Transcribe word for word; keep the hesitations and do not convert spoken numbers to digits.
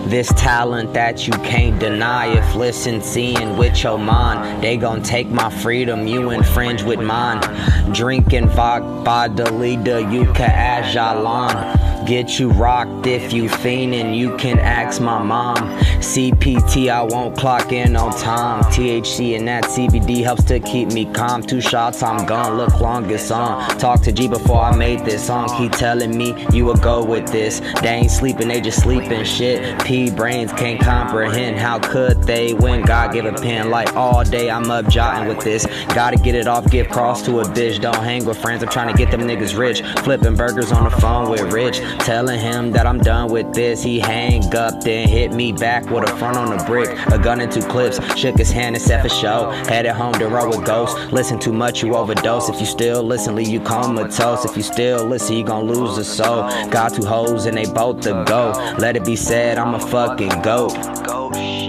This talent that you can't deny. If listen, seeing with your mind, they gon' take my freedom, you infringe with mine. Drinking vodka, leader, you can ask Jalan. Get you rocked if you fiendin', you can ask my mom. C P T, I won't clock in on time. T H C and that C B D helps to keep me calm. Two shots, I'm gone, look longest on. Talk to G before I made this song. Keep telling me you would go with this. They ain't sleeping, they just sleeping shit. P brains can't comprehend. How could they when God give a pen? Like all day I'm up jotting with this. Gotta get it off, give cross to a bitch. Don't hang with friends, I'm trying to get them niggas rich. Flipping burgers on the phone with Rich. Telling him that I'm done with this. He hang up, then hit me back with a front on a brick. A gun and two clips. Shook his hand and set for show. Headed home to roll with ghosts. Listen too much, you overdose. If you still listen, leave you comatose. If you still listen, you gon' lose a soul. Got two hoes and they both the go. Let it be said, I'm a fucking goat.